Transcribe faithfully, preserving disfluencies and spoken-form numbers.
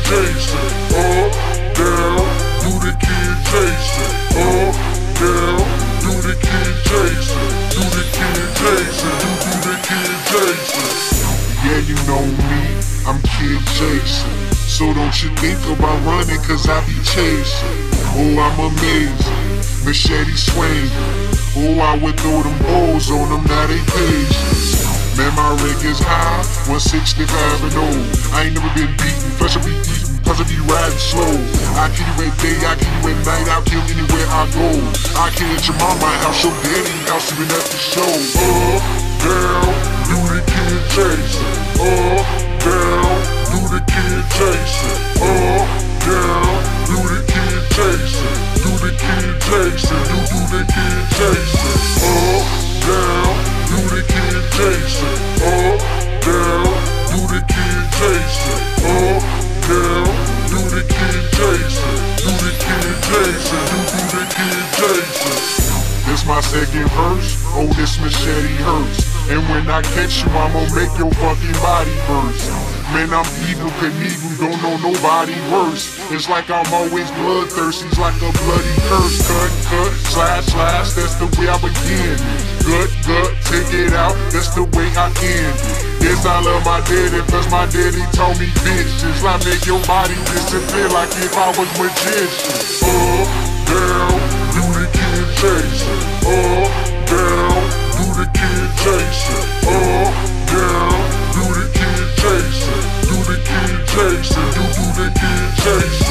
Jason. Up, down, do the Kid Jason. Up, down, do the Kid Jason. Do the Kid Jason. Do, do the Kid Jason. Yeah, you know me, I'm Kid Jason. So don't you think about running, cause I be chasing. Oh, I'm amazing, machete swinging. Oh, I would throw them balls on them, now they patient. Man, my rig is high, one sixty-five and old. I ain't never been beaten, plus I be eating, plus I be riding slow. I kill you at day, I kill you at night, I'll kill anywhere I go. I kill at your mama house, your daddy house, even at the show. Up, down, do the Kid Jason. Up, down, do the Kid Jason. Up, down, do the Kid Jason. Do the Kid Jason. Do, do the Kid Jason. Up, down, do the Kid Jason. Up, down, do the Kid Jason. Up, down, do the Kid Jason. Do the Kid Jason. Do, do the Kid Jason. This my second verse, oh this machete hurts. And when I catch you, I'ma make your fucking body burst. Man, I'm evil, Knievel, don't know nobody worse. It's like I'm always bloodthirsty, it's like a bloody curse. Cut, cut, slash, slash, that's the way I begin. Gut, gut, take it out, that's the way I end. Yes, I love my daddy, plus my daddy told me bitches. I make your body disappear like if I was magician. Up, down, do the Kid Jason. Up, down, do the Kid Jason. Up, down, do the Kid Jason. Do the Kid Jason. Do, do the Kid Jason.